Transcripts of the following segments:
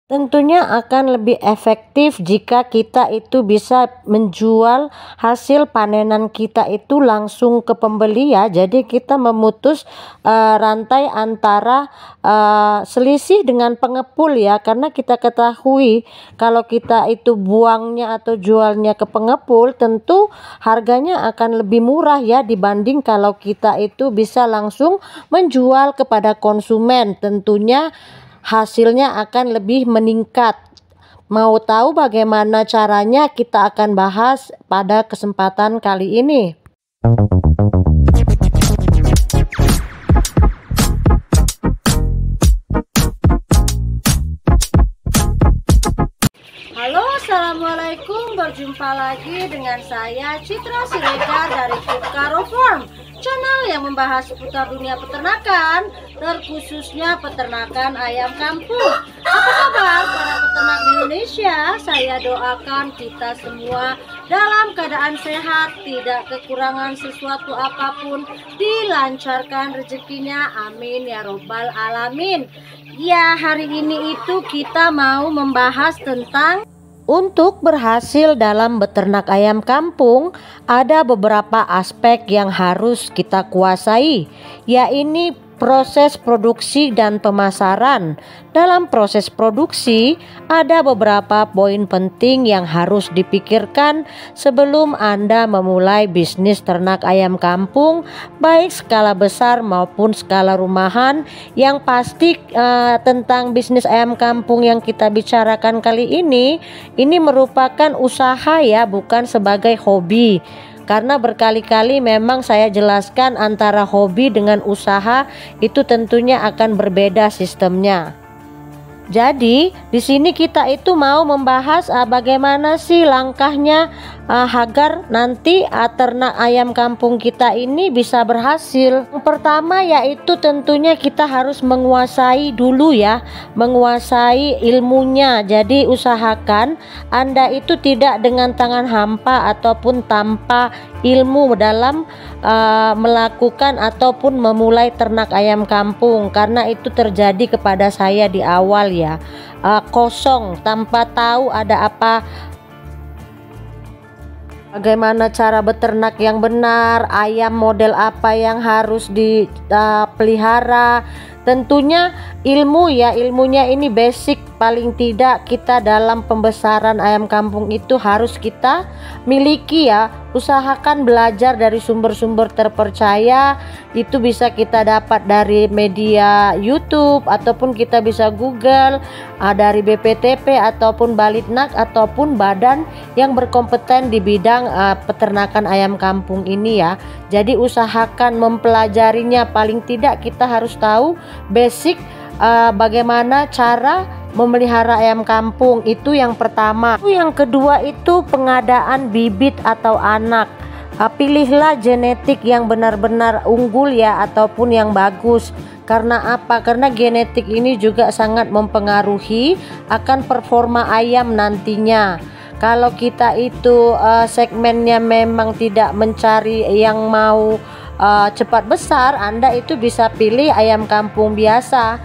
Tentunya akan lebih efektif jika kita itu bisa menjual hasil panenan kita itu langsung ke pembeli ya. Jadi kita memutus rantai antara selisih dengan pengepul ya. Karena kita ketahui kalau kita itu buangnya atau jualnya ke pengepul, tentu harganya akan lebih murah ya dibanding kalau kita itu bisa langsung menjual kepada konsumen. Tentunya hasilnya akan lebih meningkat. Mau tahu bagaimana caranya? Kita akan bahas pada kesempatan kali ini. Halo, assalamualaikum. Berjumpa lagi dengan saya Citra Siregar dari Karo Farm, channel yang membahas seputar dunia peternakan, terkhususnya peternakan ayam kampung. Apa kabar para peternak di Indonesia? Saya doakan kita semua dalam keadaan sehat, tidak kekurangan sesuatu apapun, dilancarkan rezekinya, amin ya robbal alamin. Ya, hari ini itu kita mau membahas tentang untuk berhasil dalam beternak ayam kampung, ada beberapa aspek yang harus kita kuasai, yaitu proses produksi dan pemasaran. Dalam proses produksi, ada beberapa poin penting yang harus dipikirkan sebelum Anda memulai bisnis ternak ayam kampung, baik skala besar maupun skala rumahan. Yang pasti tentang bisnis ayam kampung yang kita bicarakan kali ini merupakan usaha ya, bukan sebagai hobi. Karena berkali-kali memang saya jelaskan antara hobi dengan usaha itu tentunya akan berbeda sistemnya. Jadi di sini kita itu mau membahas bagaimana sih langkahnya agar nanti ternak ayam kampung kita ini bisa berhasil. Yang pertama yaitu tentunya kita harus menguasai dulu ya, menguasai ilmunya. Jadi usahakan Anda itu tidak dengan tangan hampa ataupun tanpa ilmu dalam melakukan ataupun memulai ternak ayam kampung, karena itu terjadi kepada saya di awal ya, kosong tanpa tahu ada apa, bagaimana cara beternak yang benar, ayam model apa yang harus dipelihara. Tentunya ilmu ya, ilmunya ini basic, paling tidak kita dalam pembesaran ayam kampung itu harus kita miliki ya. Usahakan belajar dari sumber-sumber terpercaya, itu bisa kita dapat dari media YouTube ataupun kita bisa Google dari BPTP ataupun Balitnak ataupun badan yang berkompeten di bidang peternakan ayam kampung ini ya. Jadi usahakan mempelajarinya, paling tidak kita harus tahu basic bagaimana cara memelihara ayam kampung. Itu yang pertama. Yang kedua itu pengadaan bibit atau anak. Pilihlah genetik yang benar-benar unggul ya, ataupun yang bagus. Karena apa? Karena genetik ini juga sangat mempengaruhi akan performa ayam nantinya. Kalau kita itu segmennya memang tidak mencari yang mau cepat besar, Anda itu bisa pilih ayam kampung biasa.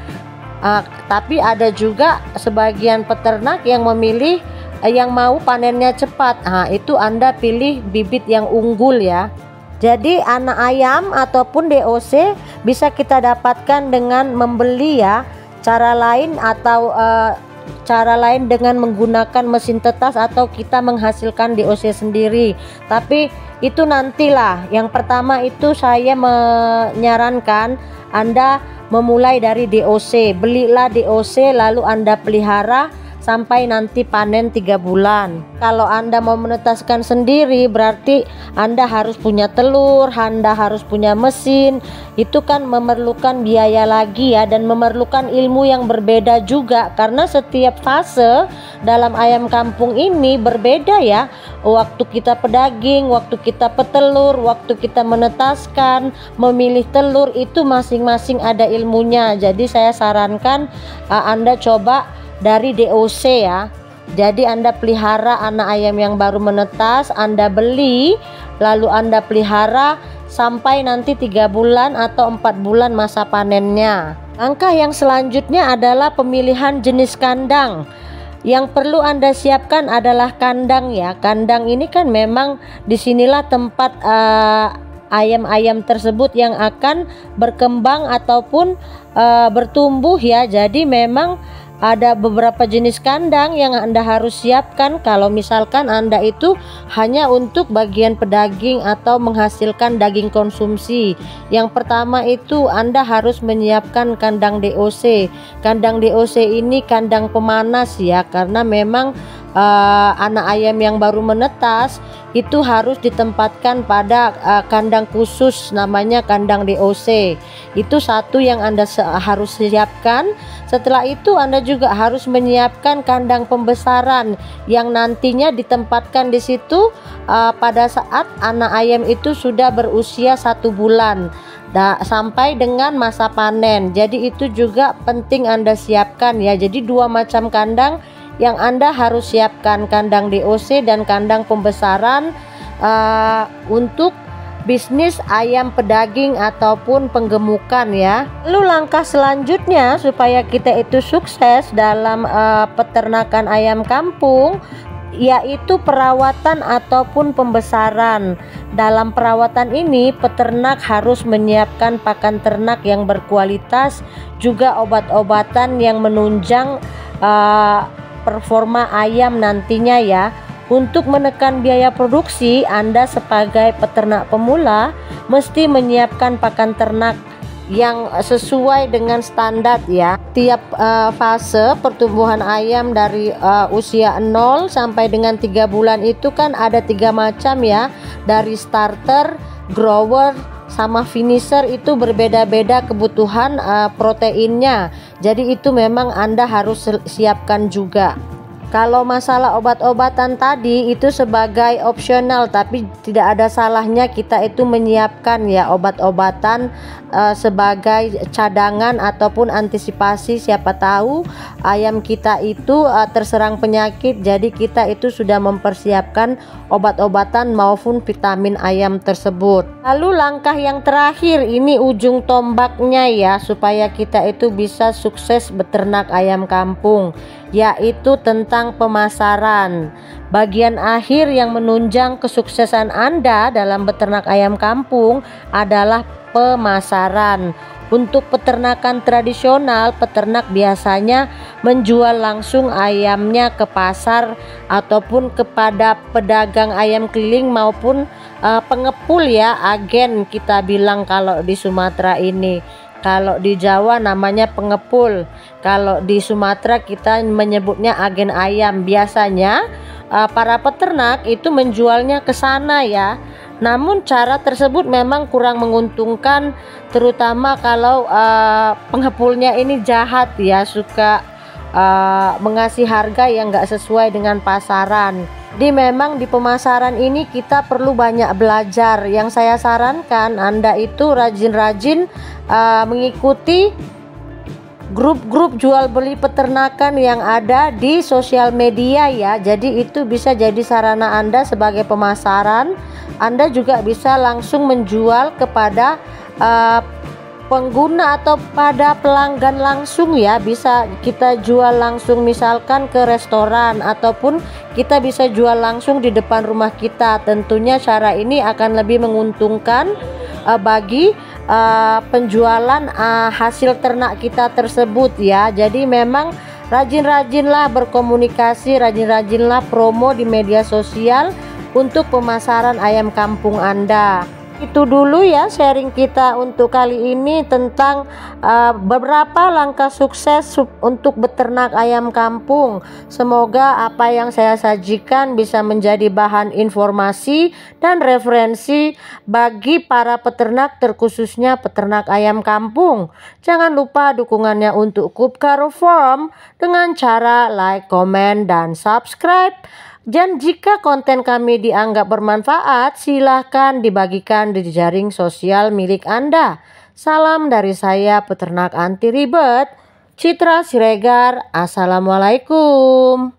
Tapi ada juga sebagian peternak yang memilih yang mau panennya cepat. Itu Anda pilih bibit yang unggul ya. Jadi anak ayam ataupun DOC bisa kita dapatkan dengan membeli ya. Cara lain atau cara lain dengan menggunakan mesin tetas atau kita menghasilkan DOC sendiri. Tapi itu nantilah. Yang pertama itu saya menyarankan Anda memulai dari DOC. Belilah DOC lalu Anda pelihara sampai nanti panen 3 bulan. Kalau Anda mau menetaskan sendiri berarti Anda harus punya telur, Anda harus punya mesin. Itu kan memerlukan biaya lagi ya, dan memerlukan ilmu yang berbeda juga, karena setiap fase dalam ayam kampung ini berbeda ya. Waktu kita pedaging, waktu kita petelur, waktu kita menetaskan, memilih telur, itu masing-masing ada ilmunya. Jadi saya sarankan Anda coba dari DOC ya. Jadi Anda pelihara anak ayam yang baru menetas, Anda beli lalu Anda pelihara sampai nanti 3 bulan atau 4 bulan masa panennya. Langkah yang selanjutnya adalah pemilihan jenis kandang. Yang perlu Anda siapkan adalah kandang ya. Kandang ini kan memang disinilah tempat ayam-ayam tersebut yang akan berkembang ataupun bertumbuh ya. Jadi memang ada beberapa jenis kandang yang Anda harus siapkan kalau misalkan Anda itu hanya untuk bagian pedaging atau menghasilkan daging konsumsi. Yang pertama itu Anda harus menyiapkan kandang DOC. Kandang DOC ini kandang pemanas ya, karena memang anak ayam yang baru menetas itu harus ditempatkan pada kandang khusus namanya kandang DOC. Itu satu yang Anda harus siapkan. Setelah itu Anda juga harus menyiapkan kandang pembesaran yang nantinya ditempatkan di situ pada saat anak ayam itu sudah berusia 1 bulan sampai dengan masa panen. Jadi itu juga penting Anda siapkan ya. Jadi 2 macam kandang yang Anda harus siapkan, kandang DOC dan kandang pembesaran untuk bisnis ayam pedaging ataupun penggemukan ya. Lalu langkah selanjutnya supaya kita itu sukses dalam peternakan ayam kampung yaitu perawatan ataupun pembesaran. Dalam perawatan ini peternak harus menyiapkan pakan ternak yang berkualitas, juga obat-obatan yang menunjang performa ayam nantinya ya. Untuk menekan biaya produksi, Anda sebagai peternak pemula mesti menyiapkan pakan ternak yang sesuai dengan standar ya. Tiap fase pertumbuhan ayam dari usia 0 sampai dengan 3 bulan itu kan ada 3 macam ya. Dari starter, grower, sama finisher itu berbeda-beda kebutuhan proteinnya. Jadi itu memang Anda harus siapkan juga. Kalau masalah obat-obatan tadi itu sebagai opsional, tapi tidak ada salahnya kita itu menyiapkan ya obat-obatan sebagai cadangan ataupun antisipasi, siapa tahu ayam kita itu terserang penyakit. Jadi kita itu sudah mempersiapkan obat-obatan maupun vitamin ayam tersebut. Lalu langkah yang terakhir ini ujung tombaknya ya, supaya kita itu bisa sukses beternak ayam kampung, yaitu tentang pemasaran. Bagian akhir yang menunjang kesuksesan Anda dalam beternak ayam kampung adalah pemasaran. Untuk peternakan tradisional, peternak biasanya menjual langsung ayamnya ke pasar ataupun kepada pedagang ayam keliling maupun pengepul ya, agen kita bilang kalau di Sumatera ini. Kalau di Jawa namanya pengepul, kalau di Sumatera kita menyebutnya agen ayam. Biasanya para peternak itu menjualnya ke sana ya. Namun cara tersebut memang kurang menguntungkan, terutama kalau pengepulnya ini jahat ya, suka mengasih harga yang enggak sesuai dengan pasaran. Jadi memang di pemasaran ini kita perlu banyak belajar. Yang saya sarankan Anda itu rajin-rajin mengikuti grup-grup jual beli peternakan yang ada di sosial media ya. Jadi itu bisa jadi sarana Anda sebagai pemasaran. Anda juga bisa langsung menjual kepada pengguna atau pada pelanggan langsung ya. Bisa kita jual langsung misalkan ke restoran ataupun kita bisa jual langsung di depan rumah kita. Tentunya cara ini akan lebih menguntungkan bagi penjualan hasil ternak kita tersebut ya. Jadi memang rajin-rajinlah berkomunikasi, rajin-rajinlah promo di media sosial untuk pemasaran ayam kampung Anda. Itu dulu ya sharing kita untuk kali ini tentang beberapa langkah sukses untuk beternak ayam kampung. Semoga apa yang saya sajikan bisa menjadi bahan informasi dan referensi bagi para peternak, terkhususnya peternak ayam kampung. Jangan lupa dukungannya untuk Kupkaro Farm dengan cara like, komen, dan subscribe. Dan jika konten kami dianggap bermanfaat, silahkan dibagikan di jaring sosial milik Anda. Salam dari saya, peternak anti ribet, Citra Siregar. Assalamualaikum.